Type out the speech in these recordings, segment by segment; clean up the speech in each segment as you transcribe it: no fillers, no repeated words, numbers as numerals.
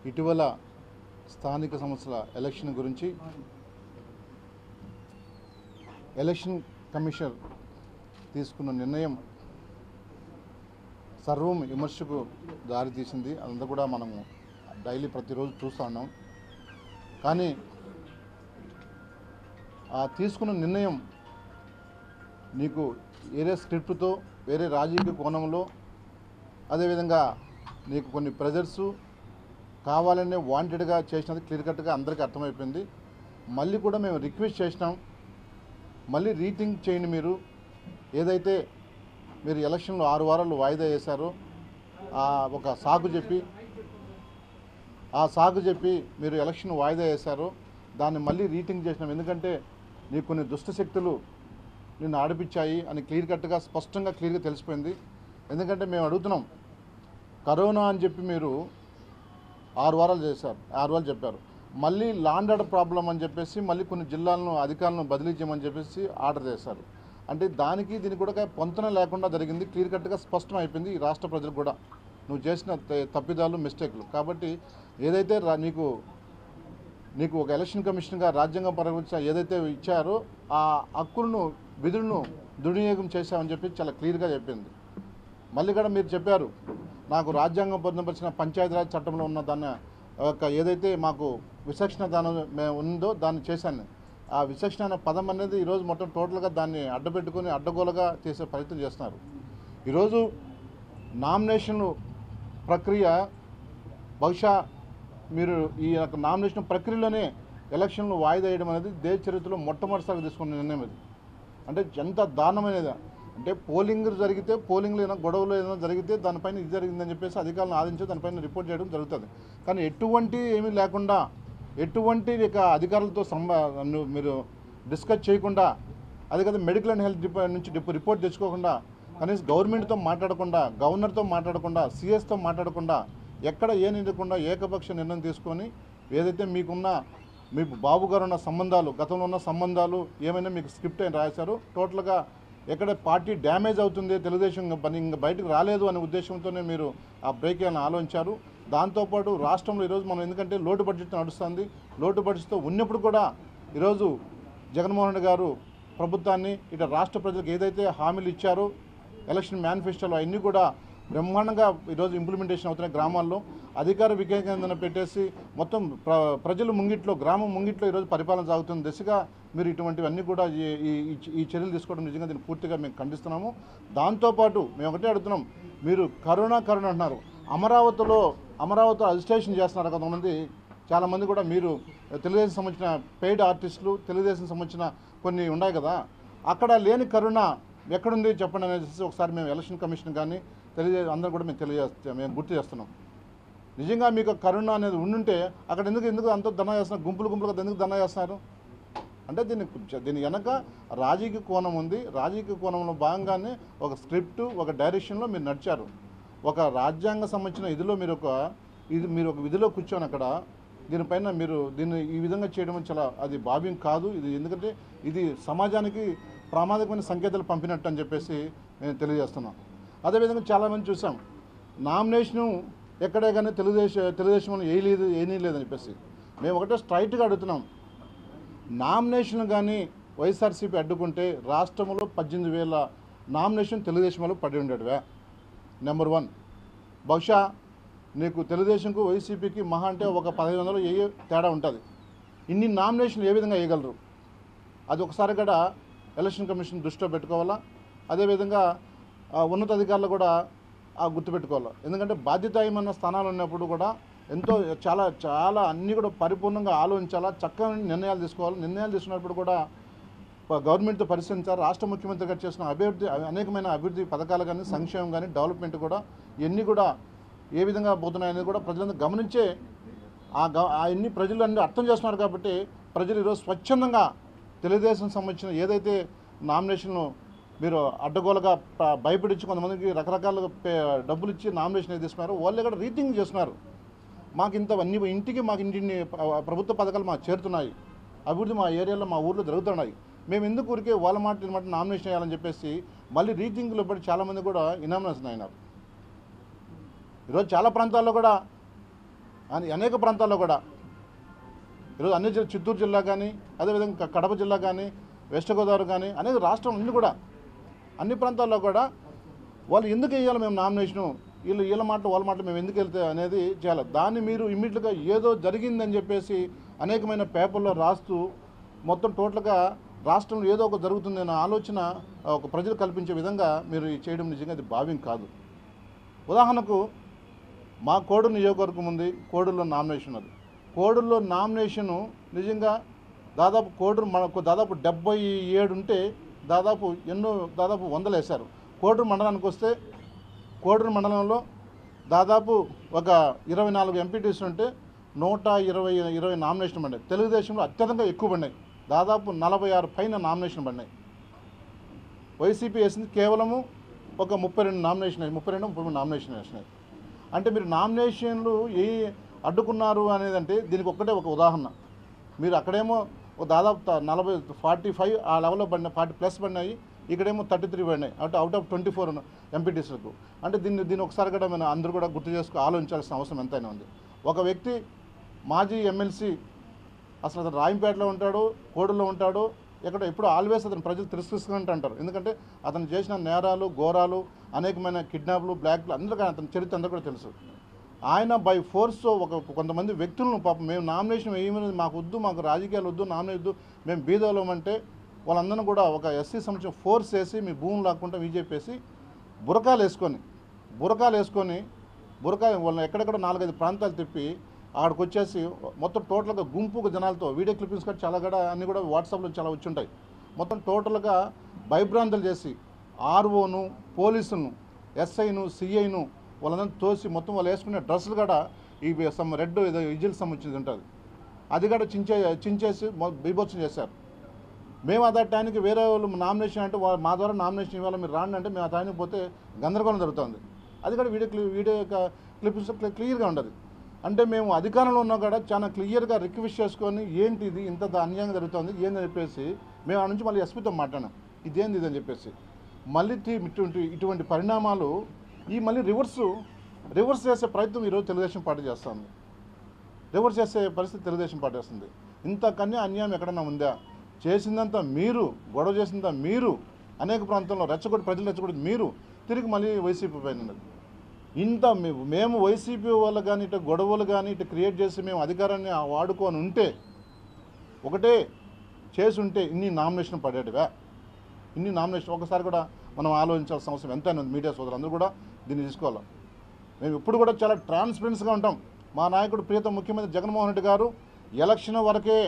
ఇటీవల స్థానిక సంస్థల ఎలక్షన్ గురించి ఎలక్షన్ కమిషన్ తీసుకున్న నిర్ణయం సర్వం విమర్శకు దారితీసింది. అదంతా కూడా మనము డైలీ ప్రతిరోజు చూస్తూ ఉన్నాం. కానీ ఆ తీసుకున్న నిర్ణయం నీకు వేరే స్క్రిప్ట్తో, వేరే రాజకీయ కోణంలో, అదేవిధంగా నీకు కొన్ని ప్రెజర్సు కావాలనే వాంటెడ్గా చేసినది క్లియర్ కట్గా అందరికీ అర్థమైపోయింది. మళ్ళీ కూడా మేము రిక్వెస్ట్ చేసినాం, మళ్ళీ రీథింక్ చేయండి. మీరు ఏదైతే మీరు ఎలక్షన్లో 6 వారాలు వాయిదా వేశారో ఒక సాకు చెప్పి మీరు ఎలక్షన్ వాయిదా వేశారో దాన్ని మళ్ళీ రీథింక్ చేసినాం. ఎందుకంటే నీకు కొన్ని దుష్ట శక్తులు నిన్ను ఆడిపించాయి అని క్లియర్గా తెలిసిపోయింది. ఎందుకంటే మేము అడుగుతున్నాం, కరోనా అని చెప్పి మీరు 6 వారాలు చేశారు, 6 వారాలు చెప్పారు. మళ్ళీ లాండ్ ఆర్డర్ ప్రాబ్లం అని చెప్పేసి మళ్ళీ కొన్ని జిల్లాలను అధికారులను బదిలీ చేయమని చెప్పేసి ఆర్డర్ చేశారు. అంటే దానికి దీనికి కూడా పొంతన లేకుండా జరిగింది. క్లియర్గా స్పష్టం అయిపోయింది ఈ రాష్ట్ర ప్రజలకు కూడా నువ్వు చేసిన తప్పిదాలు, మిస్టేక్లు. కాబట్టి ఏదైతే నీకు ఒక ఎలక్షన్ కమిషన్గా రాజ్యాంగం పరంగా ఏదైతే ఇచ్చారో ఆ హక్కులను, విధులను దుర్వినియోగం చేశామని చెప్పి చాలా క్లియర్గా చెప్పింది. మళ్ళీ కూడా మీరు చెప్పారు, నాకు రాజ్యాంగం పొందుపరిచిన పంచాయతీరాజ్ చట్టంలో ఉన్న దాన్ని ఏదైతే మాకు విచక్షణ దానం ఉందో దాన్ని చేశాను. ఆ విచక్షణ అనే పదం అనేది ఈరోజు మొత్తం టోటల్గా దాన్ని అడ్డపెట్టుకుని అడ్డగోలుగా చేసే ప్రయత్నం చేస్తున్నారు. ఈరోజు నామినేషన్ ప్రక్రియ బహుశా మీరు ఈ నామినేషన్ ప్రక్రియలోనే ఎలక్షన్లు వాయిదా వేయడం అనేది దేశ చరిత్రలో మొట్టమొదటిసారి తీసుకున్న నిర్ణయం ఇది. అంటే ఎంత దారుణమైనది. అంటే పోలింగ్ జరిగితే, పోలింగ్లో ఏదైనా గొడవలు ఏదైనా జరిగితే దానిపైన ఇది జరిగిందని చెప్పేసి అధికారులను ఆదించి దానిపైన రిపోర్ట్ చేయడం జరుగుతుంది. కానీ ఎటువంటి ఏమీ లేకుండా, ఎటువంటి అధికారులతో మీరు డిస్కస్ చేయకుండా, అది కదా మెడికల్ అండ్ హెల్త్ నుంచి రిపోర్ట్ తెచ్చుకోకుండా, కనీసం గవర్నమెంట్తో మాట్లాడకుండా, గవర్నర్తో మాట్లాడకుండా, సిఎస్తో మాట్లాడకుండా, ఎక్కడ లేకుండా ఏకపక్ష నిర్ణయం తీసుకొని ఏదైతే మీ బాబు గారు ఉన్న సంబంధాలు, గతంలో ఉన్న సంబంధాలు ఏమైనా మీకు స్క్రిప్ట్ అయిన రాశారు. టోటల్గా ఎక్కడ పార్టీ డ్యామేజ్ అవుతుంది, తెలుగుదేశం పని ఇంకా బయటకు రాలేదు అనే ఉద్దేశంతోనే మీరు ఆ బ్రేక్ అని ఆలోచించారు. దాంతోపాటు రాష్ట్రంలో ఈరోజు మనం ఎందుకంటే లోటు బడ్జెట్ నడుస్తుంది, లోటు బడ్జెట్తో ఉన్నప్పుడు కూడా ఈరోజు జగన్మోహన్ రెడ్డి గారు ప్రభుత్వాన్ని ఇటు రాష్ట్ర ప్రజలకు ఏదైతే హామీలు ఇచ్చారో ఎలక్షన్ మేనిఫెస్టోలో అన్నీ కూడా బ్రహ్మాండంగా ఈరోజు ఇంప్లిమెంటేషన్ అవుతున్నాయి. గ్రామాల్లో అధికార వికేంద్రీకరణ పెట్టేసి మొత్తం ప్రజల ముంగిట్లో, గ్రామం ముంగిట్లో ఈరోజు పరిపాలన సాగుతున్న దిశగా మీరు ఇటువంటివన్నీ కూడా ఈ చర్యలు తీసుకోవడం నిజంగా దీన్ని పూర్తిగా మేము ఖండిస్తున్నాము. దాంతోపాటు మేము ఒకటే అడుగుతున్నాం, మీరు కరోనా అంటున్నారు. అమరావతిలో అజిటేషన్ చేస్తున్నారు కొంతమంది, చాలామంది కూడా. మీరు తెలుగుదేశం సంబంధించిన పెయిడ్ ఆర్టిస్టులు, తెలుగుదేశం సంబంధించిన కొన్ని ఉన్నాయి కదా, అక్కడ లేని కరోనా ఎక్కడుంది చెప్పండి అనేది ఒకసారి మేము ఎలక్షన్ కమిషన్ కానీ అందరూ కూడా మేము గుర్తు చేస్తున్నాం. నిజంగా మీకు కరోనా అనేది ఉండుంటే అక్కడ ఎందుకు అంత ధర్నా చేస్తున్నారు, గుంపులుగా ఎందుకు ధర్నా చేస్తున్నారు? అంటే దీని వెనక రాజకీయ కోణం ఉంది. రాజకీయ కోణంలో భాగంగానే ఒక స్క్రిప్ట్, ఒక డైరెక్షన్లో మీరు నడిచారు. ఒక రాజ్యాంగ సంబంధించిన ఇదిలో మీరు ఒక విధిలో కూర్చొని అక్కడ దీనిపైన మీరు దీన్ని ఈ విధంగా చేయడం చాలా అది భావ్యం కాదు. ఇది ఎందుకంటే ఇది సమాజానికి ప్రమాదకమైన సంకేతాలు పంపినట్టు అని చెప్పేసి నేను తెలియజేస్తున్నాను. అదేవిధంగా చాలామంది చూసాం, నామినేషను ఎక్కడే కానీ తెలుగుదేశం ఏమీ లేదని చెప్పేసి మేము ఒకటే స్ట్రైట్గా అడుగుతున్నాం. నామినేషన్ కానీ వైఎస్ఆర్సీపీ అడ్డుకుంటే రాష్ట్రంలో 18,000 నామినేషన్ తెలుగుదేశం వాళ్ళు పడి ఉండేటివే. నెంబర్ 1. బహుశా నీకు తెలుగుదేశంకు వైసీపీకి మహా అంటే ఒక 1500 తేడా ఉంటుంది. ఇన్ని నామినేషన్లు ఏ విధంగా వేయగలరు? అది ఒకసారి కూడా ఎలక్షన్ కమిషన్ దృష్టిలో పెట్టుకోవాలా. అదేవిధంగా ఉన్నతాధికారులు కూడా గుర్తుపెట్టుకోవాలి. ఎందుకంటే బాధ్యతాయుమైన స్థానాలు ఉన్నప్పుడు కూడా చాలా అన్నీ కూడా పరిపూర్ణంగా ఆలోచించాలా, చక్కగా నిర్ణయాలు తీసుకోవాలి. నిర్ణయాలు తీసుకున్నప్పుడు కూడా గవర్నమెంట్తో పరిశీలించాలి. రాష్ట్ర ముఖ్యమంత్రి గారు చేసిన అనేకమైన అభివృద్ధి పథకాలు కానీ, సంక్షేమం కానీ, డెవలప్మెంట్ కూడా ఇవన్నీ కూడా ఏ విధంగా పోతున్నాయనేది కూడా ప్రజలందరూ గమనించే అన్ని ప్రజలు అన్నీ అర్థం చేస్తున్నారు. కాబట్టి ప్రజలు ఈరోజు స్వచ్ఛందంగా తెలుగుదేశం సంబంధించిన ఏదైతే నామినేషన్లు మీరు అడ్డగోలుగా భయపడించి కొంతమందికి రకరకాలుగా డబ్బులు ఇచ్చి నామినేషన్ తీసుకున్నారు, వాళ్ళే కూడా రీథింక్ చేస్తున్నారు. మాకు ఇంతవన్నీ ఇంటికి ప్రభుత్వ పథకాలు మాకు చేరుతున్నాయి, అభివృద్ధి మా ఏరియాలో మా ఊర్లో జరుగుతున్నాయి, మేము ఎందుకు ఊరికే వాళ్ళ మాట నామినేషన్ చేయాలని చెప్పేసి మళ్ళీ రీథింక్లో పడి చాలామంది కూడా ఇనామినేషన్ అయినారు. ఈరోజు చాలా ప్రాంతాల్లో కూడా అని అనేక ప్రాంతాల్లో కూడా ఈరోజు అన్ని చిత్తూరు జిల్లా కానీ అదేవిధంగా కడప జిల్లా కానీ వెస్ట్ గోదావరి కానీ అనేక రాష్ట్రం అన్ని కూడా అన్ని ప్రాంతాల్లో కూడా వాళ్ళు ఎందుకు వేయాలి మేము నామినేషను వీళ్ళ మాటలు వాళ్ళ మాటలు మేము ఎందుకు వెళ్తే అనేది చేయాలి. దాన్ని మీరు ఇమ్మీడియట్గా ఏదో జరిగిందని చెప్పేసి అనేకమైన పేపర్లో రాస్తూ మొత్తం టోటల్గా రాష్ట్రంలో ఏదో ఒక జరుగుతుందన్న ఆలోచన ఒక ప్రజలు కల్పించే విధంగా మీరు చేయడం నిజంగా అది భావ్యం కాదు. ఉదాహరణకు మా కోడూరు నియోజకవర్గం ఉంది, కోడూరులో నామినేషన్ అది. కోడూరులో నామినేషను నిజంగా దాదాపు కోడూరు మనకు దాదాపు 77 ఉంటే దాదాపు దాదాపు 100 వేశారు. కోడూరు మండలానికి వస్తే కోడూరు మండలంలో దాదాపు ఒక 24 ఎంపీటీస్ ఉంటే 120 నామినేషన్ పడినాయి. తెలుగుదేశంలో అత్యధికంగా ఎక్కువ పడినాయి, దాదాపు 46 పైన నామినేషన్ పడినాయి. వైసీపీ వేసింది కేవలము ఒక 32 నామినేషన్ వేసినాయి. అంటే మీరు నామినేషన్లు అడ్డుకున్నారు అనేదంటే దీనికి ఒక్కటే ఒక ఉదాహరణ. మీరు అక్కడేమో దాదాపు 45 ఆ లెవెల్లో పడినాయి, 40+ పడినాయి, ఇక్కడేమో 33 పడినాయి. అంటే అవుట్ ఆఫ్ 24 ఎంపీటీస్లకు. అంటే దీన్ని ఒకసారి కూడా మనం అందరూ కూడా గుర్తు ఆలోచించాల్సిన అవసరం ఎంతైనా ఉంది. ఒక వ్యక్తి మాజీ ఎమ్మెల్సీ అసలు అతను రాయంపేటలో ఉంటాడు, కోడూరులో ఉంటాడు, ఎప్పుడు ఆల్వేస్ అతను ప్రజలు తిరస్కరిస్తున్నట్టు అంటారు. ఎందుకంటే అతను చేసిన నేరాలు, ఘోరాలు, అనేకమైన కిడ్నాప్లు, బ్లాక్లు అందరికీ అతని చరిత్ర అందరూ కూడా తెలుసు. ఆయన బై ఫోర్స్ కొంతమంది వ్యక్తులను పాపం మేము నామినేషన్ వేయమని మాకు వద్దు, మాకు రాజకీయాలు వద్దు, నామినేషన్ వద్దు, మేము బీదోళమంటే వాళ్ళందరినీ కూడా ఒక ఎస్సీ సంబంధించిన ఫోర్స్ వేసి మీ భూములు లాక్కుంటా చెప్పేసి బురకాలు వేసుకొని వాళ్ళని ఎక్కడెక్కడ 4-5 ప్రాంతాలు తిప్పి అక్కడికి వచ్చేసి మొత్తం టోటల్గా గుంపుకు జనాలతో వీడియో క్లిప్పింగ్స్ కూడా చాలా కూడా అన్నీ కూడా వాట్సాప్లో చాలా వచ్చి ఉంటాయి. మొత్తం టోటల్గా భయభ్రాంతులు చేసి ఆర్ఓను, పోలీసులను, ఎస్ఐను, సిఐను వాళ్ళందరినీ తోసి మొత్తం వాళ్ళు వేసుకునే డ్రెస్సులు కూడా ఈ రెడ్ విజిల్ సంబంధించింది ఉంటుంది, అది కూడా చించేసి బీభత్సం చేశారు. మేము అదే టైంకి వేరే వాళ్ళు నామినేషన్ అంటే మా ద్వారా నామినేషన్ ఇవ్వాలి, మీరు రాండి అంటే మేము ఆ టైంకి పోతే గందరగోళం జరుగుతుంది. అది కూడా వీడియో క్లిప్స్ క్లియర్గా ఉండదు. అంటే మేము అధికారంలో ఉన్నా కూడా చాలా క్లియర్గా రిక్వెస్ట్ చేసుకొని ఏంటి ఇది ఇంత అన్యాయంగా జరుగుతుంది ఏందని చెప్పేసి మేము ఆ నుంచి మళ్ళీ ఎస్పీతో మాట్లాడాం, ఇదేంది ఇది అని చెప్పేసి. మళ్ళీ ఇటువంటి పరిణామాలు మళ్ళీ రివర్స్ చేసే ప్రయత్నం ఈరోజు తెలుగుదేశం పార్టీ చేస్తుంది. రివర్స్ చేసే పరిస్థితి తెలుగుదేశం పార్టీ వస్తుంది. ఇంతకన్నా అన్యాయం ఎక్కడన్నా ఉందా? చేసిందంతా మీరు, గొడవ చేసిందంతా మీరు, అనేక ప్రాంతాల్లో ప్రజలు రెచ్చగొట్టి మీరు తిరిగి మళ్ళీ వైసీపీ పైన ఉన్నది. మేము వైసీపీ వాళ్ళు కానీ ఇటు గొడవలు కానీ ఇటు క్రియేట్ చేసి మేము అధికారాన్ని వాడుకొని ఉంటే ఒకటే చేసి ఉంటే ఇన్ని నామినేషన్ పడేటివా? ఇన్ని నామినేషన్ ఒకసారి కూడా మనం ఆలోచించాల్సిన అవసరం ఎంతైనా ఉంది. మీడియా సోదరులు అందరూ కూడా దీన్ని తీసుకోవాలి. మేము ఇప్పుడు కూడా చాలా ట్రాన్స్పరెన్స్గా ఉంటాం. మా నాయకుడు ప్రియతమ ముఖ్యమంత్రి జగన్మోహన్ రెడ్డి గారు ఎలక్షన్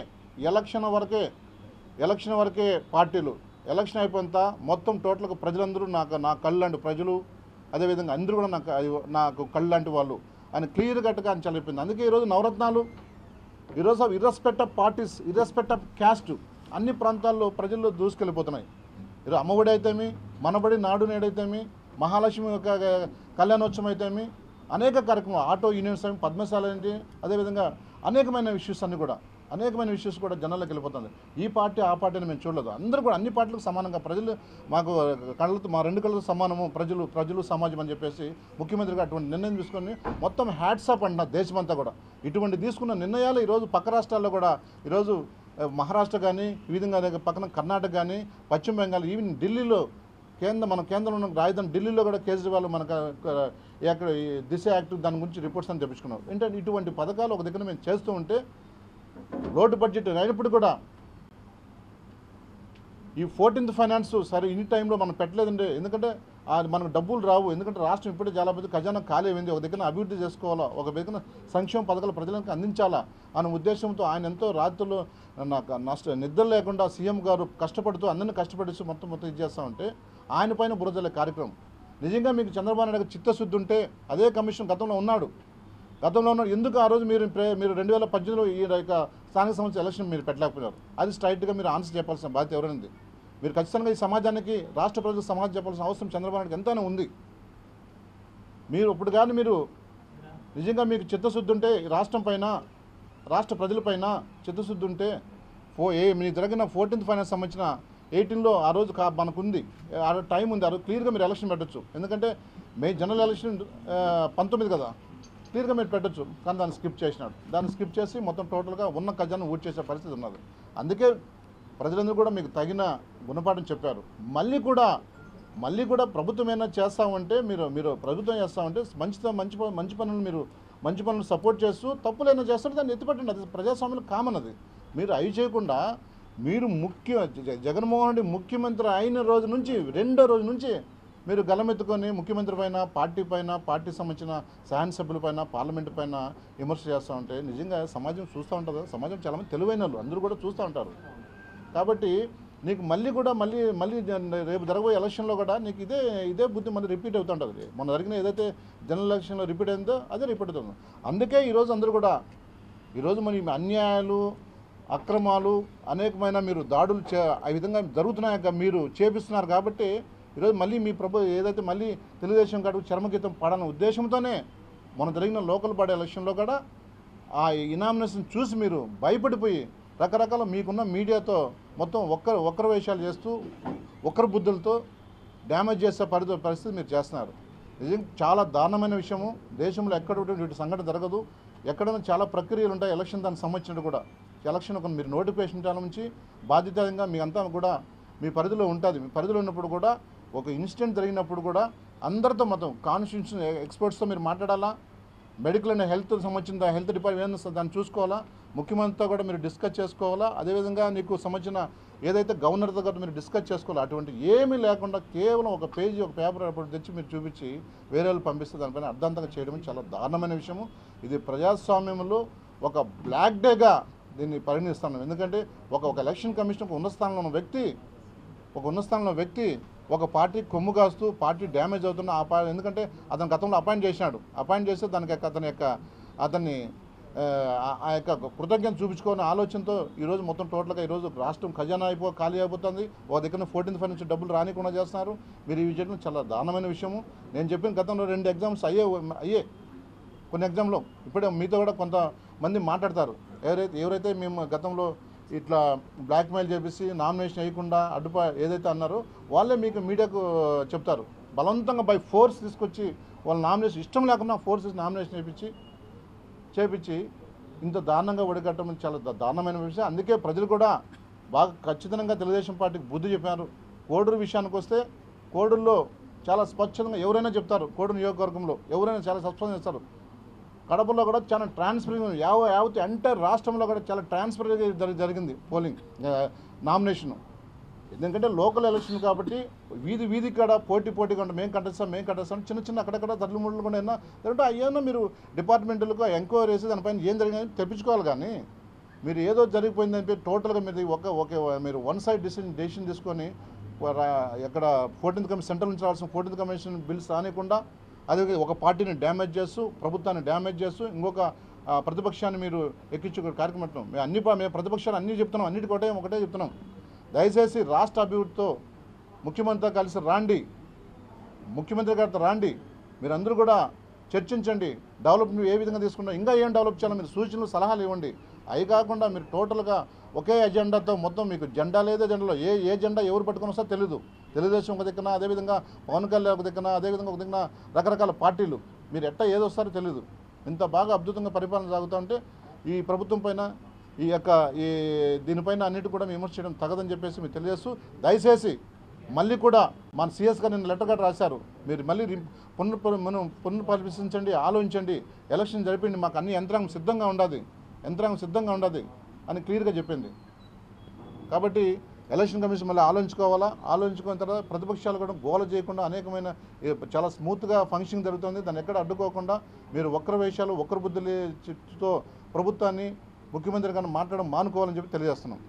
వరకే పార్టీలు, ఎలక్షన్ అయిపోయినంత మొత్తం టోటల్గా ప్రజలందరూ నా కళ్ళు లాంటి ప్రజలు, అదేవిధంగా అందరూ కూడా నాకు కళ్ళు లాంటి వాళ్ళు ఆయన క్లియర్ కట్గా అని చెప్పింది. అందుకే ఈరోజు నవరత్నాలు ఈరోజు irrespective of parties, irrespective of caste అన్ని ప్రాంతాల్లో ప్రజల్లో దూసుకెళ్ళిపోతున్నాయి. ఈరోజు అమ్మఒడి అయితేమి, మనబడి నాడు నేడైతేమి, మహాలక్ష్మి కళ్యాణోత్సవం అయితేమి, అనేక కార్యక్రమాలు, ఆటో యూనియన్స్ అయినా, పద్మశాల ఏంటి, అదేవిధంగా అనేకమైన ఇష్యూస్ కూడా జనాల్లోకి వెళ్ళిపోతుంది. ఈ పార్టీ ఆ పార్టీని మేము చూడలేదు. అందరూ కూడా అన్ని పార్టీలకు సమానంగా ప్రజలు మాకు మా 2 కళ్ళతో సమానము, ప్రజలు సమాజం అని చెప్పేసి ముఖ్యమంత్రిగా అటువంటి నిర్ణయం తీసుకొని మొత్తం హ్యాట్సాప్ అంటున్నారు దేశమంతా కూడా. ఇటువంటి తీసుకున్న నిర్ణయాలు ఈరోజు పక్క రాష్ట్రాల్లో కూడా ఈరోజు మహారాష్ట్ర కానీ, ఈ విధంగా పక్కన కర్ణాటక కానీ, పశ్చిమ బెంగాల్, ఈవెన్ ఢిల్లీలో మన కేంద్రంలో ఉన్న రాజధాని ఢిల్లీలో కూడా కేజ్రీవాల్ మనకు అక్కడ దిశ యాక్ట్ దాని గురించి రిపోర్ట్స్ అని తెప్పించుకున్నారు. ఏంటంటే ఇటువంటి పథకాలు ఒక దగ్గర మేము చేస్తూ ఉంటే రోడ్డు బడ్జెట్ అయినప్పుడు కూడా ఈ 14th ఫైనాన్స్ సరే ఇన్ని టైంలో మనం పెట్టలేదండి. ఎందుకంటే మనకు డబ్బులు రావు. ఎందుకంటే రాష్ట్రం ఇప్పుడే చాలా పెద్ద ఖజానా ఖాళీ అయింది. ఒక దగ్గర అభివృద్ధి చేసుకోవాలా, ఒక దగ్గర సంక్షేమ పథకాలు ప్రజలకు అందించాలా అనే ఉద్దేశంతో ఆయన ఎంతో రాత్రులు నిద్ర లేకుండా సీఎం గారు కష్టపడుతూ అందరినీ కష్టపడిస్తూ మొత్తం ఇది చేస్తూ ఉంటే ఆయన పైన బురదలే కార్యక్రమం. నిజంగా మీకు చంద్రబాబు నాయుడు చిత్తశుద్ధి ఉంటే అదే కమిషన్ గతంలో ఉన్నాడు. ఎందుకు ఆ రోజు మీరు 2018లో ఈ స్థానిక సంస్థ ఎలక్షన్ మీరు పెట్టలేకపోయినారు? అది స్ట్రైట్గా మీరు ఆన్సర్ చెప్పాల్సిన బాధ్యత ఎవరైంది? మీరు ఖచ్చితంగా ఈ సమాజానికి, రాష్ట్ర ప్రజలకు సమాజం చెప్పాల్సిన అవసరం చంద్రబాబు నాయుడుకి ఎంతైనా ఉంది. మీరు ఇప్పుడు కానీ మీరు నిజంగా మీకు చిత్తశుద్ధి ఉంటే రాష్ట్రం పైన, రాష్ట్ర ప్రజలపైన చిత్తశుద్ధి ఉంటే మీ జరిగిన 14th ఫైనాన్స్ సంబంధించిన 18లో ఆ రోజు మనకుంది, ఆ టైం ఉంది. ఆ రోజు క్లియర్గా మీరు ఎలక్షన్ పెట్టచ్చు. ఎందుకంటే జనరల్ ఎలక్షన్ 19 కదా, క్లియర్గా మీరు పెట్టచ్చు, కానీ దాన్ని స్కిప్ చేసినాడు. దాన్ని స్కిప్ చేసి మొత్తం టోటల్గా ఉన్న ఖజాను ఊడ్ చేసే పరిస్థితి ఉన్నది. అందుకే ప్రజలందరూ కూడా మీకు తగిన గుణపాఠం చెప్పారు. మళ్ళీ కూడా ప్రభుత్వం ఏమైనా చేస్తామంటే మీరు ప్రభుత్వం చేస్తామంటే మంచి పనులు సపోర్ట్ చేస్తూ తప్పులు ఏమైనా చేస్తుంటే దాన్ని ఎత్తిపెట్టండి. అది ప్రజాస్వామ్యంలో కామన్. అది మీరు అవి చేయకుండా మీరు జగన్మోహన్ రెడ్డి ముఖ్యమంత్రి అయిన రోజు నుంచి రెండో రోజు నుంచి మీరు గలమెత్తుకొని ముఖ్యమంత్రి పైన, పార్టీ సంబంధించిన శాసనసభ్యుల పైన, పార్లమెంటు పైన విమర్శ చేస్తూ ఉంటే నిజంగా సమాజం చూస్తూ ఉంటుంది. సమాజం చాలామంది తెలివైన వాళ్ళు అందరూ కూడా చూస్తూ ఉంటారు. కాబట్టి నీకు మళ్ళీ రేపు జరగబోయే ఎలక్షన్లో కూడా నీకు ఇదే బుద్ధి మళ్ళీ రిపీట్ అవుతుంటుంది. మన జరిగిన ఏదైతే జనరల్ ఎలక్షన్లో రిపీట్ అయిందో అదే రిపీట్ అవుతుంది. అందుకే ఈరోజు అందరూ కూడా ఈరోజు మరి అన్యాయాలు, అక్రమాలు, అనేకమైన మీరు దాడులు ఆ విధంగా జరుగుతున్నాక మీరు చేపిస్తున్నారు. కాబట్టి ఈరోజు మళ్ళీ మీ ఏదైతే మళ్ళీ తెలుగుదేశం కాదు చర్మగీతం పాడాలనే ఉద్దేశంతోనే మన జరిగిన లోకల్ బాడీ ఎలక్షన్లో కూడా ఆ ఇనామినేషన్ చూసి మీరు భయపడిపోయి రకరకాల మీకున్న మీడియాతో మొత్తం ఒక్కరు వేషాలు చేస్తూ ఒక్కరు బుద్ధులతో డ్యామేజ్ చేసే పరిస్థితి మీరు చేస్తున్నారు. నిజంగా చాలా దారుణమైన విషయము. దేశంలో ఎక్కడ వీటి సంఘటన జరగదు. ఎక్కడైనా చాలా ప్రక్రియలు ఉంటాయి ఎలక్షన్ దానికి సంబంధించినట్టు కూడా. ఎలక్షన్ ఒక మీరు నోటిఫికేషన్ చాలా నుంచి బాధ్యతంగా మీ అంతా కూడా మీ పరిధిలో ఉంటుంది. మీ పరిధిలో ఉన్నప్పుడు కూడా ఒక ఇన్సిడెంట్ జరిగినప్పుడు కూడా అందరితో మొత్తం కాన్స్టిట్యూషన్ ఎక్స్పర్ట్స్తో మీరు మాట్లాడాలా. మెడికల్ అండ్ హెల్త్ సంబంధించిన హెల్త్ డిపార్ట్మెంట్ దాన్ని చూసుకోవాలా. ముఖ్యమంత్రితో కూడా మీరు డిస్కస్ చేసుకోవాలా. అదేవిధంగా నీకు సంబంధించిన ఏదైతే గవర్నర్తో కూడా మీరు డిస్కస్ చేసుకోవాలి. అటువంటి ఏమీ లేకుండా కేవలం ఒక పేజీ ఒక పేపర్ అప్పుడు తెచ్చి మీరు చూపించి వేరే వాళ్ళు పంపిస్తే దానిపైన అర్థాంతంగా చేయడం చాలా దారుణమైన విషయము. ఇది ప్రజాస్వామ్యంలో ఒక బ్లాక్ డేగా దీన్ని పరిగణిస్తాను. ఎందుకంటే ఒక ఎలక్షన్ కమిషన్ ఉన్నత స్థానంలో ఉన్న వ్యక్తి ఒక పార్టీ కొమ్ము కాస్తూ పార్టీ డ్యామేజ్ అవుతున్న ఎందుకంటే అతను గతంలో అపాయింట్ చేస్తే దానికి అతన్ని ఆ యొక్క కృతజ్ఞత చూపించుకోని ఆలోచనతో ఈరోజు మొత్తం టోటల్గా ఈరోజు రాష్ట్రం ఖజానా ఖాళీ అయిపోతుంది. ఒక దగ్గర 14th ఫైవ్ నుంచి డబ్బులు రానికుండా చేస్తున్నారు. మీరు ఇవి చేయడం చాలా దారుణమైన విషయము. నేను చెప్పిన గతంలో 2 ఎగ్జామ్స్ అయ్యే కొన్ని ఎగ్జామ్లో ఇప్పుడే మీతో కూడా కొంతమంది మాట్లాడతారు. ఎవరైతే మేము గతంలో ఇట్లా బ్లాక్మెయిల్ చేసి నామినేషన్ వేయకుండా ఏదైతే అన్నారో వాళ్ళే మీకు మీడియాకు చెప్తారు. బలవంతంగా బై ఫోర్స్ తీసుకొచ్చి వాళ్ళ నామినేషన్ ఇష్టం లేకుండా ఫోర్స్ నామినేషన్ చేపించి ఇంత దారుణంగా ఒడిగట్టడం చాలా దారుణమైన విషయం. అందుకే ప్రజలు కూడా బాగా ఖచ్చితంగా తెలుగుదేశం పార్టీకి బుద్ధి చెప్పారు. కోడూరు విషయానికి వస్తే కోడూరులో చాలా స్వచ్ఛంగా ఎవరైనా చెప్తారు. కోడూరు నియోజకవర్గంలో ఎవరైనా చాలా స్వచ్ఛంగా చేస్తారు. కడపలో కూడా చాలా ట్రాన్స్పరెంట్ యావత్ ఎంటైర్ రాష్ట్రంలో కూడా చాలా ట్రాన్స్పరెంట్గా జరిగింది పోలింగ్ నామినేషన్. ఎందుకంటే లోకల్ ఎలక్షన్ కాబట్టి వీధి కాడ పోటీగా ఉంటాం. మేము కంటెస్తాం చిన్న అక్కడక్కడ తల్లి ముళ్ళు కూడా అయినా లేదంటే అయ్యన్నా మీరు డిపార్ట్మెంట్లకు ఎంక్వైరీ చేసి దానిపైన ఏం జరిగిందని తెప్పించుకోవాలి. కానీ మీరు ఏదో జరిగిపోయిందని టోటల్గా మీరు వన్ సైడ్ డెసిషన్ తీసుకొని ఎక్కడ 14th కమిషన్ సెంట్రల్ నుంచి రావాల్సిన 14th కమిషన్ బిల్స్ రానికుండా అదే ఒక పార్టీని డ్యామేజ్ చేస్తూ ప్రభుత్వాన్ని డ్యామేజ్ చేస్తూ ఇంకొక ప్రతిపక్షాన్ని మీరు ఎక్కించే కార్యక్రమం మేము ప్రతిపక్షాలు అన్నీ చెప్తున్నాం. ఒకటే చెప్తున్నాం. దయచేసి రాష్ట్ర అభివృద్ధితో ముఖ్యమంత్రితో కలిసి ముఖ్యమంత్రి గారితో రాండి. మీరందరూ కూడా చర్చించండి. డెవలప్మెంట్ ఏ విధంగా తీసుకుంటాం, ఇంకా ఏం డెవలప్ చేయాలో మీరు సూచనలు సలహాలు ఇవ్వండి. అవి కాకుండా మీరు టోటల్గా ఒకే ఎజెండాతో మొత్తం మీకు జెండా లేదా జెండాలో ఏ జెండా ఎవరు పట్టుకొని వస్తారో తెలియదు. తెలుగుదేశం ఒక దిక్కున, అదేవిధంగా పవన్ కళ్యాణ్ ఒక దిక్కున, అదేవిధంగా ఒక దిక్కున రకరకాల పార్టీలు మీరు ఏదొస్తారో తెలియదు. ఇంత బాగా అద్భుతంగా పరిపాలన సాగుతూ ఉంటే ఈ ప్రభుత్వం పైన దీనిపైన అన్నిటి కూడా విమర్శ చేయడం తగదని చెప్పేసి మీరు తెలియజేస్తూ దయచేసి మళ్ళీ కూడా మన సీఎస్ గారు నిన్న లెటర్ కూడా రాశారు. మీరు మళ్ళీ పునఃపరిశీలించండి, ఆలోచించండి, ఎలక్షన్ జరిపిండి, మాకు అన్ని యంత్రాంగం సిద్ధంగా ఉండదు అని క్లియర్గా చెప్పింది. కాబట్టి ఎలక్షన్ కమిషన్ మళ్ళీ ఆలోచించుకున్న తర్వాత ప్రతిపక్షాలు కూడా గోల చేయకుండా అనేకమైన చాలా స్మూత్గా ఫంక్షన్ జరుగుతుంది. దాన్ని ఎక్కడ అడ్డుకోకుండా మీరు ఒక్కరి వేషాలు ఒక్కరి బుద్ధులతో ప్రభుత్వాన్ని ముఖ్యమంత్రి గారిని మాట్లాడడం మానుకోవాలని చెప్పి తెలియజేస్తున్నాం.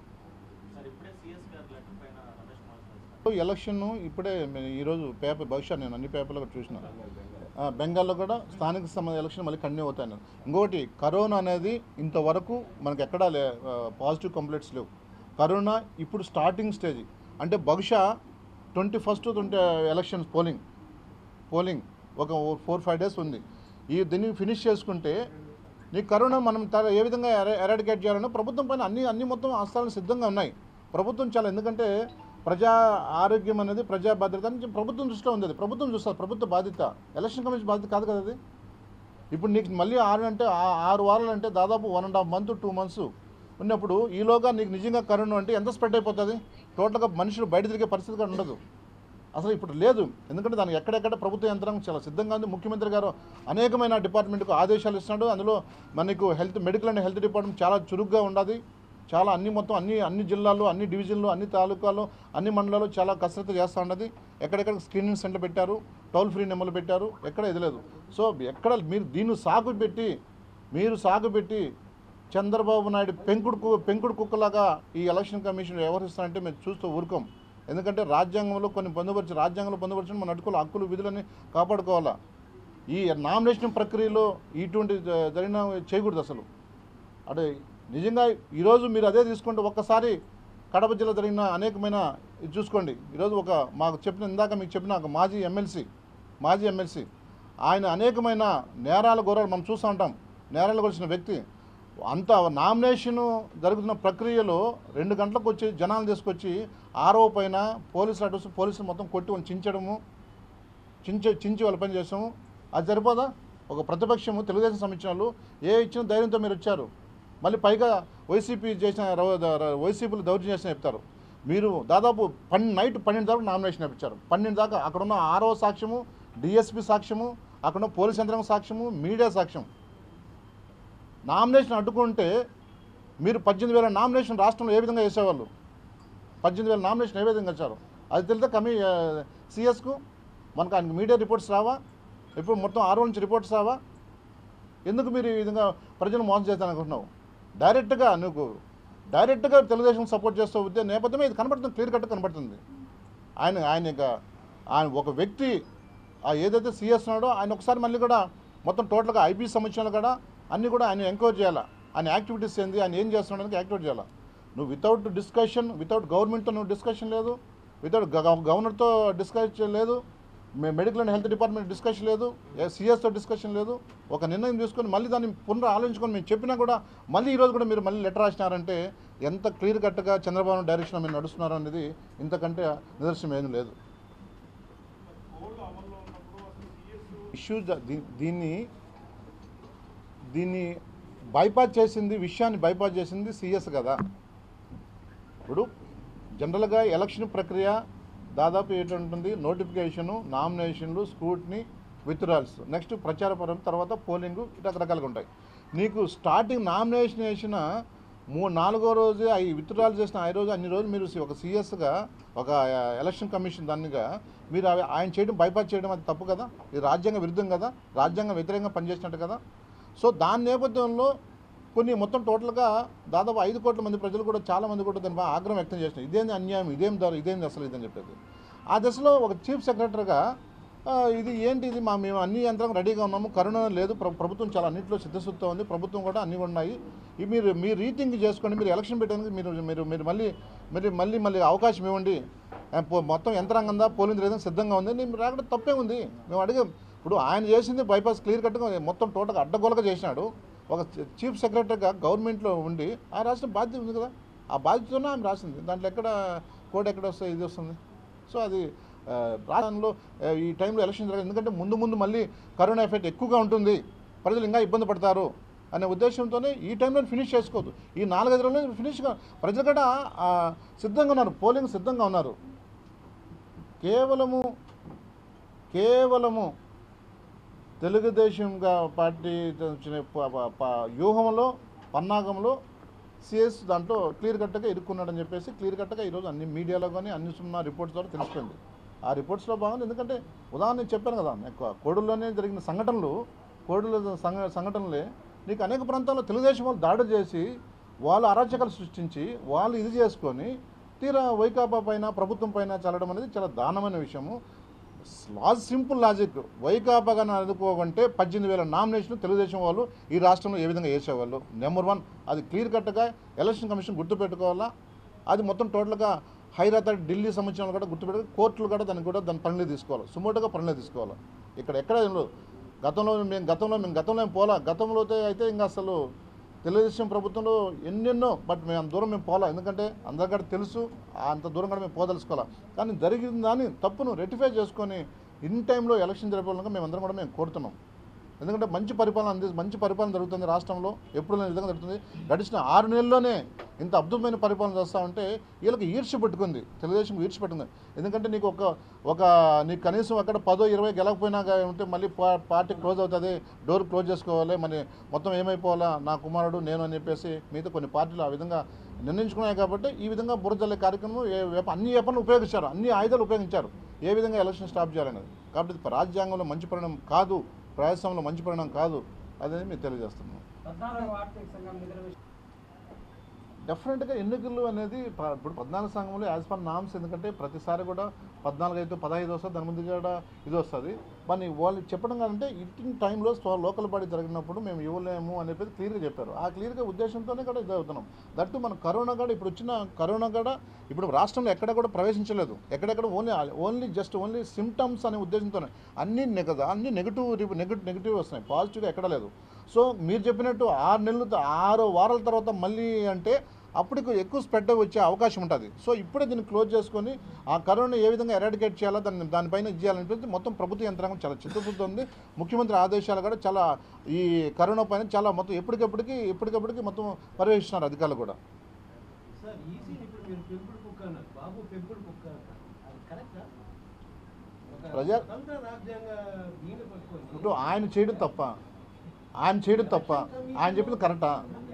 ఎలక్షన్ ఇప్పుడే ఈరోజు బహుశా నేను అన్ని పేపర్లో చూసిన బెంగాల్లో కూడా స్థానిక సంబంధ ఎలక్షన్ మళ్ళీ కంటిన్యూ అవుతాయి. ఇంకోటి కరోనా అనేది ఇంతవరకు మనకు ఎక్కడా పాజిటివ్ కంప్లైంట్స్ లేవు. కరోనా ఇప్పుడు స్టార్టింగ్ స్టేజ్ అంటే బహుశా 21st ఎలక్షన్స్ పోలింగ్ ఒక 4-5 days ఉంది. దీన్ని ఫినిష్ చేసుకుంటే నీ కరోనా మనం ఏ విధంగా ఎరాడికేట్ చేయాలన్నా ప్రభుత్వం పైన అన్ని మొత్తం ఆస్థానాలు సిద్ధంగా ఉన్నాయి. ప్రభుత్వం చాలా ఎందుకంటే ప్రజా ఆరోగ్యం అనేది ప్రజా బాధ్యత అని ప్రభుత్వం దృష్టిలో ఉంది. ప్రభుత్వం చూస్తారు. ప్రభుత్వ బాధ్యత ఎలక్షన్ కమిషన్ బాధ్యత కాదు కదా. అది ఇప్పుడు నీకు మళ్ళీ 6 వారాలు అంటే దాదాపు 1.5 మంత్ 2 మంత్స్ ఉన్నప్పుడు ఈలోగా నీకు నిజంగా కరోనా అంటే ఎంత స్ప్రెడ్ అయిపోతుంది? టోటల్గా మనుషులు బయట తిరిగే పరిస్థితి కూడా ఉండదు. అసలు ఇప్పుడు లేదు. ఎందుకంటే దానికి ఎక్కడెక్కడ ప్రభుత్వ యంత్రాంగం చాలా సిద్ధంగా ఉంది. ముఖ్యమంత్రి గారు అనేకమైన డిపార్ట్మెంట్కు ఆదేశాలు ఇస్తున్నాడు. అందులో మనకు మెడికల్ అండ్ హెల్త్ డిపార్ట్మెంట్ చాలా చురుగ్గా ఉండాలి. చాలా మొత్తం అన్ని జిల్లాల్లో, అన్ని డివిజన్లు, అన్ని తాలూకాలు, అన్ని మండలాలు చాలా కసరత్తు చేస్తూ ఉన్నది. ఎక్కడెక్కడ స్క్రీనింగ్ సెంటర్ పెట్టారు, టోల్ ఫ్రీ నెంబర్లు పెట్టారు, ఎక్కడ ఇది లేదు. సో ఎక్కడ మీరు దీన్ని సాగు పెట్టి చంద్రబాబు నాయుడు పెంకుడు కుక్కలాగా ఈ ఎలక్షన్ కమిషన్ వ్యవహరిస్తారంటే మేము చూస్తూ ఊరుకోం. ఎందుకంటే రాజ్యాంగంలో పొందుపరిచిన మన హక్కులు విధులని కాపాడుకోవాలా. ఈ నామినేషన్ ప్రక్రియలో ఇటువంటి జరిగిన చేయకూడదు అసలు. అంటే నిజంగా ఈరోజు మీరు అదే తీసుకుంటే ఒక్కసారి కడప జిల్లా జరిగిన అనేకమైన ఇది చూసుకోండి. ఈరోజు ఇందాక మీకు చెప్పిన ఒక మాజీ ఎమ్మెల్సీ ఆయన అనేకమైన నేరాల గొర్రెలు మనం చూస్తూ ఉంటాం. నేరాలు కొలిసిన వ్యక్తి అంత నామినేషను జరుగుతున్న ప్రక్రియలో 2 గంటలకు వచ్చి జనాలు తీసుకొచ్చి ఆరో పైన పోలీసులు మొత్తం కొట్టి చించి వాళ్ళ పని చేసాము. అది సరిపోదా? ఒక ప్రతిపక్షము తెలుగుదేశం సంబంధించిన ఇచ్చిన ధైర్యంతో మీరు వచ్చారు. మళ్ళీ పైగా వైసీపీలు దౌర్జన్యం చేసిన చెప్తారు. మీరు దాదాపు నైట్ 12 దాకా నామినేషన్ ఇప్పించారు. 12 దాకా అక్కడున్న ఆరో సాక్ష్యము, డిఎస్పీ సాక్ష్యము, అక్కడున్న పోలీస్ యంత్రాంగం సాక్ష్యము, మీడియా సాక్ష్యం. నామినేషన్ అడ్డుకుంటే మీరు 18,000 నామినేషన్ రాష్ట్రంలో ఏ విధంగా వేసేవాళ్ళు? 18,000 నామినేషన్ ఏ విధంగా వచ్చారు? అది తెలితే సిఎస్కు మనకు ఆయనకు మీడియా రిపోర్ట్స్ రావా? ఇప్పుడు మొత్తం 6 నుంచి రిపోర్ట్స్ రావా? ఎందుకు మీరు ఈ విధంగా ప్రజలు మోసం చేస్తాననుకుంటున్నావు? డైరెక్ట్గా తెలుగుదేశం సపోర్ట్ చేస్తూ ఉంటే నేపథ్యమే ఇది కనబడుతుంది, క్లియర్ కట్ కనబడుతుంది. ఆయన ఒక వ్యక్తి ఏదైతే సిఎస్ ఉన్నాడో ఆయన ఒకసారి మళ్ళీ కూడా మొత్తం టోటల్గా ఐపీ సంబంధించిన కూడా అన్నీ కూడా ఆయన ఎంక్వైరీ చేయాలా. ఆయన యాక్టివిటీస్ ఏంది, ఆయన ఏం చేస్తున్నాడని యాక్టివేట్ చేయాలా. నువ్వు వితౌట్ గవర్నమెంట్తో నువ్వు డిస్కషన్ లేదు, వితౌట్ గవర్నర్తో డిస్కషన్ లేదు, medical and health department discussion లేదు, సిఎస్తో డిస్కషన్ లేదు. ఒక నిర్ణయం తీసుకొని మళ్ళీ దాన్ని ఆలోచించుకొని మేము చెప్పినా కూడా మళ్ళీ ఈరోజు కూడా మీరు మళ్ళీ లెటర్ రాసినారంటే ఎంత క్లియర్ కట్గా చంద్రబాబు డైరెక్షన్ మీరు నడుస్తున్నారు అనేది ఇంతకంటే నిదర్శనం ఏమీ లేదు. ఇష్యూ దీన్ని విషయాన్ని బైపాస్ చేసింది సిఎస్ కదా. ఇప్పుడు జనరల్గా ఎలక్షన్ ప్రక్రియ దాదాపు ఏంటంటుంది, నోటిఫికేషను, నామినేషన్లు, స్క్రూటినీ, విత్డ్రాల్స్, నెక్స్ట్ ప్రచార పరం, తర్వాత పోలింగు, రకరకాలుగా ఉంటాయి. నీకు స్టార్టింగ్ నామినేషన్ వేసిన 4వ రోజు అవి విత్డ్రాల్ చేసిన అన్ని రోజులు మీరు ఒక సిఎస్గా ఒక ఎలక్షన్ కమిషన్ దానిగా మీరు ఆయన చేయడం బైపాస్ చేయడం అది తప్పు కదా. ఇది రాజ్యాంగ విరుద్ధం కదా, రాజ్యాంగ వ్యతిరేకంగా పనిచేసినట్టు కదా. సో దాని నేపథ్యంలో కొన్ని మొత్తం టోటల్గా దాదాపు 5 కోట్ల మంది ప్రజలు కూడా చాలామంది కూడా దాని ఆగ్రహం వ్యక్తం చేసినారు. ఇదేంది అన్యాయం, ఇదేంది అసలు ఇదని చెప్పేది. ఆ దశలో ఒక చీఫ్ సెక్రటరీగా ఇది మేము అన్ని యంత్రం రెడీగా ఉన్నాము, కరోనా లేదు, ప్రభుత్వం చాలా అన్నింటిలో సిద్ధశుద్ధి ఉంది, ప్రభుత్వం కూడా అన్నీ ఉన్నాయి, మీరు రీథింక్ చేసుకోండి, మీరు ఎలక్షన్ పెట్టడానికి మీరు మళ్ళీ అవకాశం ఇవ్వండి, మొత్తం యంత్రాంగందా పోలింగ్ లేదని సిద్ధంగా ఉంది, మీరు రాకుండా తప్పే ఉంది, మేము అడిగాం. ఇప్పుడు ఆయన చేసింది బైపాస్ క్లియర్ కట్గా మొత్తం టోటల్గా అడ్డగోలుగా చేసినాడు. ఒక చీఫ్ సెక్రటరీగా గవర్నమెంట్లో ఉండి ఆయన రాసిన బాధ్యత ఉంది కదా, ఆ బాధ్యతనే ఆయన రాసింది. దాంట్లో ఎక్కడ కోడ్ ఎక్కడ వస్తుంది, ఇది వస్తుంది. సో అది రాష్ట్రంలో ఈ టైంలో ఎలక్షన్ జరగదు. ఎందుకంటే ముందు మళ్ళీ కరోనా ఎఫెక్ట్ ఎక్కువగా ఉంటుంది, ప్రజలు ఇంకా ఇబ్బంది పడతారు అనే ఉద్దేశంతోనే ఈ టైంలో ఫినిష్ చేసుకోవద్దు. ఈ 4-5 రోజుల్లో ఫినిష్గా ప్రజలు కూడా సిద్ధంగా ఉన్నారు, పోలింగ్ సిద్ధంగా ఉన్నారు. కేవలము తెలుగుదేశంగా పార్టీ వ్యూహంలో పన్నాగంలో సిఎస్ దాంట్లో క్లియర్ కట్గా ఇరుక్కున్నాడని చెప్పేసి క్లియర్ కట్గా ఈరోజు అన్ని మీడియాలో కానీ అన్ని సున్నా రిపోర్ట్స్ ద్వారా తెలిసిపోయింది. ఆ రిపోర్ట్స్లో బాగుంది. ఎందుకంటే ఉదాహరణ చెప్పాను కదా, కోడూరులోనే జరిగిన సంఘటనలే నీకు అనేక ప్రాంతాల్లో తెలుగుదేశం వాళ్ళు దాడులు చేసి వాళ్ళు అరాచకాలు సృష్టించి వాళ్ళు ఇది చేసుకొని తీరా వైకాపా పైన ప్రభుత్వం పైన చల్లడం అనేది చాలా దారుణమైన విషయము. సింపుల్ లాజిక్, వైకాపాగా అనుకోకుంటే 18,000 నామినేషన్ తెలుగుదేశం వాళ్ళు ఈ రాష్ట్రంలో ఏ విధంగా వేసేవాళ్ళు. నెంబర్ 1 అది క్లియర్ కట్గా ఎలక్షన్ కమిషన్ గుర్తుపెట్టుకోవాలా. అది మొత్తం టోటల్గా హైదరాబాద్ ఢిల్లీ సంబంధించిన కూడా గుర్తుపెట్టుకో, కోర్టులు కూడా దాని పనులు తీసుకోవాలి, సుమోటుగా పనులు తీసుకోవాలి. ఎక్కడ గతంలో మేము పోలా. గతంలో అయితే ఇంకా అసలు తెలుగుదేశం ప్రభుత్వంలో ఎన్నెన్నో, బట్ మేము దూరం పోలా. ఎందుకంటే అందరికీ తెలుసు, అంత దూరం కూడా మేము పోదలుచుకోవాలి. కానీ జరిగిన దాన్ని తప్పును రెక్టిఫై చేసుకొని ఇన్ టైంలో ఎలక్షన్ జరపాలని మేమందరం కూడా కోరుతున్నాం. ఎందుకంటే మంచి పరిపాలన జరుగుతుంది రాష్ట్రంలో, ఎప్పుడు లేని విధంగా జరుగుతుంది. గడిచిన 6 నెలల్లోనే ఇంత అద్భుతమైన పరిపాలన చేస్తూ ఉంటే వీళ్ళకి ఈర్ష్య పెట్టుకుంది, తెలుగుదేశం ఈర్ష్య పెట్టుకుంది. ఎందుకంటే నీకు నీకు కనీసం అక్కడ 10-20 గెలకపోయినా ఉంటే మళ్ళీ పార్టీ క్లోజ్ అవుతుంది, డోర్ క్లోజ్ చేసుకోవాలి, మరి మొత్తం ఏమైపోవాలా నా కుమారుడు నేను అని చెప్పేసి మిగతా కొన్ని పార్టీలు ఆ విధంగా నిర్ణయించుకున్నాయి. కాబట్టి ఈ విధంగా బురజల్లే కార్యక్రమం అన్ని వేపనలు ఉపయోగించారు, అన్ని ఆయుధాలు ఉపయోగించారు ఏ విధంగా ఎలక్షన్ స్టాప్ చేయాలనేది. కాబట్టి రాజ్యాంగంలో మంచి పరిణామం కాదు, ప్రజాస్వామ్యంలో మంచి పరిణామం కాదు, అదే మీరు తెలియజేస్తున్నాం. డెఫినెట్గా ఎన్నికలు అనేది ఇప్పుడు 14 సంఘంలో యాజ్ పర్ నామ్స్, ఎందుకంటే ప్రతిసారి కూడా 14 అయితే 15 వస్తుంది, దాని ముందు కూడా ఇది వస్తుంది. మరి వాళ్ళు చెప్పడం కాదంటే ఇట్టింగ్ టైంలో లోకల్ బాడీ జరిగినప్పుడు మేము ఇవ్వలేము అనేది క్లియర్గా చెప్పారు. ఆ క్లియర్గా ఉద్దేశంతోనే కూడా ఇది అవుతున్నాం. దట్టు మన కరోనా కూడా ఇప్పుడు వచ్చిన కరోనా కూడా ఇప్పుడు రాష్ట్రంలో ఎక్కడ కూడా ప్రవేశించలేదు, ఎక్కడెక్కడ ఓన్లీ సిమ్టమ్స్ అనే ఉద్దేశంతోనే అన్ని నెగిటివ్ వస్తున్నాయి, పాజిటివ్గా ఎక్కడ లేదు. సో మీరు చెప్పినట్టు 6 వారాల తర్వాత మళ్ళీ అంటే అప్పటికి ఎక్కువ స్ప్రెడ్ వచ్చే అవకాశం ఉంటుంది. సో ఇప్పుడే దీన్ని క్లోజ్ చేసుకొని ఆ కరోనా ఏ విధంగా ఎరాడికేట్ చేయాలో దానిపైన ఇచ్చేయాలనిపిస్తే మొత్తం ప్రభుత్వ యంత్రాంగం చాలా చిత్తశుద్ధి ఉంది. ముఖ్యమంత్రి ఆదేశాలు కూడా చాలా ఈ కరోనా పైన చాలా మొత్తం ఎప్పటికప్పటికి మొత్తం పర్యవేక్షిస్తున్నారు అధికారులు కూడా. ఇప్పుడు ఆయన చేయడం తప్ప, ఆయన చెప్పింది కరెక్టా?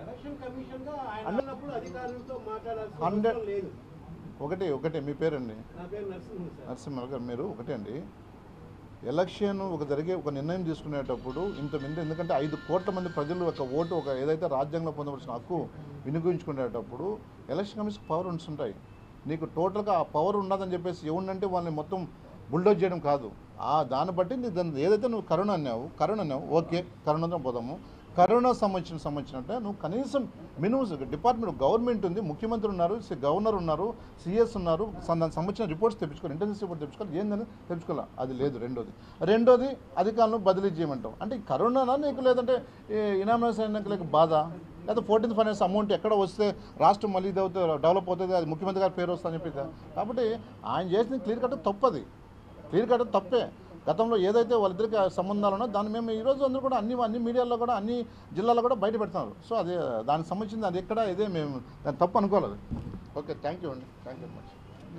100 ఒకటే మీ పేరండి? నరసింహ గారు. మీరు ఒకటే అండి, ఎలక్షన్ జరిగే నిర్ణయం తీసుకునేటప్పుడు ఎందుకంటే 5 కోట్ల మంది ప్రజలు ఒక ఓటు ఏదైతే రాజ్యాంగంలో పొందవలసిన హక్కు వినియోగించుకునేటప్పుడు ఎలక్షన్ కమిషన్ పవర్ ఉంటాయి. నీకు టోటల్గా ఆ పవర్ ఉన్నదని చెప్పేసి ఎవరినంటే వాళ్ళని మొత్తం బుల్డోజ్ చేయడం కాదు. దాన్ని బట్టి ఏదైతే నువ్వు కరోనా అన్నావు ఓకే, కరోనాతో పోదాము. కరోనా సంబంధించినట్టే నువ్వు కనీసం మినిమం డిపార్ట్మెంట్ గవర్నమెంట్ ఉంది, ముఖ్యమంత్రి ఉన్నారు, గవర్నర్ ఉన్నారు, సిఎస్ ఉన్నారు, దానికి సంబంధించిన రిపోర్ట్స్ తెప్పించుకోవాలి, ఇంటెలిజెన్స్ రిపోర్ట్ తెప్పించుకోవాలి, ఏందని తెప్పించుకోవాలి. అది లేదు. రెండోది అధికారులను బదిలీ చేయమంటావు. అంటే కరోనానా నీకు, లేదంటే ఇనామినేషన్ ఎన్నికలకు బాధ, లేదా 14th ఫైనాన్స్ అమౌంట్ ఎక్కడ వస్తే రాష్ట్రం మళ్ళీ డెవలప్ అవుతుంది, అది ముఖ్యమంత్రి గారి పేరు వస్తుందని చెప్పి. కాబట్టి ఆయన చేసిన క్లియర్ కట్ తప్పే. గతంలో ఏదైతే వాళ్ళిద్దరికి సంబంధాలు ఉన్నా దాన్ని మేము ఈరోజు అందరూ కూడా అన్ని మీడియాలో కూడా అన్ని జిల్లాల్లో కూడా బయట పెడుతున్నారు. సో అదే దానికి సంబంధించింది, అది ఎక్కడ ఇదే మేము దాన్ని తప్పు అనుకోలేదు. ఓకే, థ్యాంక్ యూ అండి, థ్యాంక్ యూ వెరీ మచ్.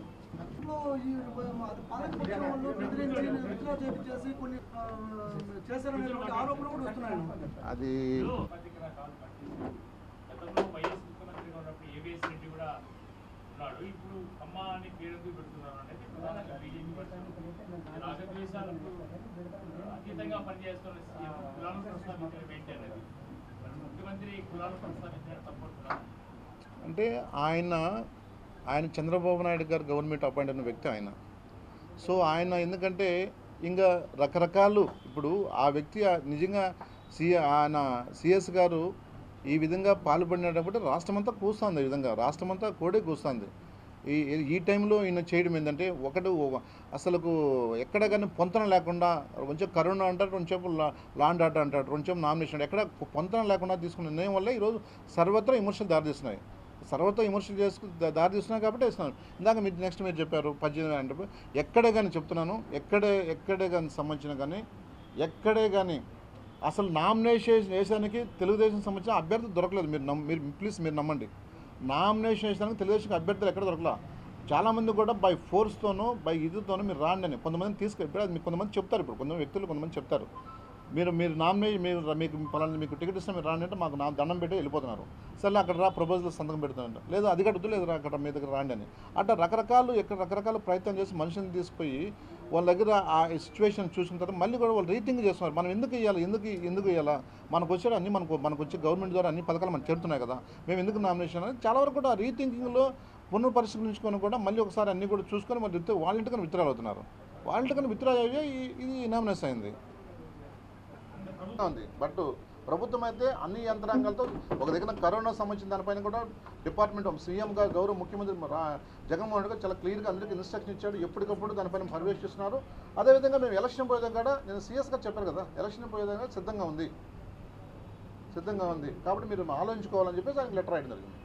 అది ఇప్పుడు అమ్మ అని పేరు పెడుతున్నారు అనేది ప్రధానంగా బీజేపీ రాజద్వేషాలకు అతీతంగా పనిచేస్తున్న కులాలను ప్రస్తావించడం ఏంటి అనేది ముఖ్యమంత్రి కులాలను ప్రస్తావించడం తప్పకుండా. అంటే ఆయన చంద్రబాబు నాయుడు గారు గవర్నమెంట్ అపాయింట్ అయిన వ్యక్తి ఆయన. సో ఆయన ఎందుకంటే ఇంకా రకరకాలు ఇప్పుడు ఆ వ్యక్తి నిజంగా ఆయన సిఎస్ గారు ఈ విధంగా పాల్పడినప్పుడు రాష్ట్రమంతా కూస్తుంది, ఈ విధంగా రాష్ట్రమంతా కోడే కూస్తుంది. ఈ టైంలో ఈయన చేయడం ఏంటంటే అసలుకు ఎక్కడ కానీ పొంతన లేకుండా కొంచెం కరోనా అంటారు, కొంచెం లాండ్ ఆర్డర్ అంటారు, కొంచెం నామినేషన్ ఎక్కడ పొంతన లేకుండా తీసుకున్న నిర్ణయం వల్ల ఈరోజు సర్వత్రా విమర్శలు దారితీస్తున్నాయి. కాబట్టి ఇస్తున్నాను. ఇందాక నెక్స్ట్ మీరు చెప్పారు 18 అంటే ఎక్కడే కానీ చెప్తున్నాను, ఎక్కడే కానీ సంబంధించిన కానీ ఎక్కడే కానీ అసలు నామినేషన్ వేసానికి తెలుగుదేశం సంబంధించిన అభ్యర్థి దొరకలేదు. మీరు నమ్మండి, నామినేషన్ వేసానికి తెలుగుదేశం అభ్యర్థులు ఎక్కడ దొరకలా. చాలామంది కూడా బై ఫోర్స్తోనో బై ఇదితోనో మీరు రాండి అని కొంతమంది తీసుకెళ్ళి అది మీకు కొంతమంది చెప్తారు. ఇప్పుడు కొంతమంది చెప్తారు మీరు మీకు పలానా మీకు టికెట్ ఇస్తే మీరు రాండి అంటే మాకు దండం పెట్టి వెళ్ళిపోతున్నారు. సరే అక్కడ రా ప్రపోజల్ సంతకం పెడుతున్నారు, లేదా అది కడుతూ లేదు అక్కడ మీ దగ్గర రాండి అని. అట్లా రకరకాల ప్రయత్నం చేసి మనుషులను తీసుకుపోయి వాళ్ళ దగ్గర ఆ సిచ్యువేషన్ చూసిన తర్వాత మళ్ళీ కూడా వాళ్ళు రీథింక్ చేస్తున్నారు. మనం ఎందుకు ఇవ్వాలా, మనకు వచ్చాడు అన్ని మనకు వచ్చి గవర్నమెంట్ ద్వారా అన్ని పథకాలు మనకు చేరుతున్నాయి కదా, మేము ఎందుకు నామినేషన్ అని చాలా వరకు కూడా రీథింకింగ్లో పునఃపరిశీలించుకొని కూడా మళ్ళీ ఒకసారి అన్నీ కూడా చూసుకొని మళ్ళీ వాళ్ళ ఇంటికన్నా విత్డ్రా అవుతున్నారు. వాళ్ళ ఇంటికన్నా విత్డ్రా అయ్యే ఇది నామినేషన్ అయింది ఉంది. బట్ ప్రభుత్వం అయితే అన్ని యంత్రాంగాలతో ఒక దగ్గర కరోనా సంబంధించిన దానిపైన కూడా డిపార్ట్మెంట్ సీఎం గారు గౌరవ ముఖ్యమంత్రి జగన్మోహన్ రెడ్డి గారు చాలా క్లియర్గా అందరికీ ఇన్స్ట్రక్షన్ ఇచ్చాడు, ఎప్పటికప్పుడు దానిపైన పర్యవేక్షిస్తున్నారు. అదేవిధంగా మేము ఎలక్షన్ పోయేదాకా కూడా నేను సీఎస్ గారు చెప్పారు కదా, ఎలక్షన్ పోయేదాకా సిద్ధంగా ఉంది. కాబట్టి మీరు ఆలోచించుకోవాలని చెప్పేసి ఆయనకు లెటర్ రాయడం జరిగింది.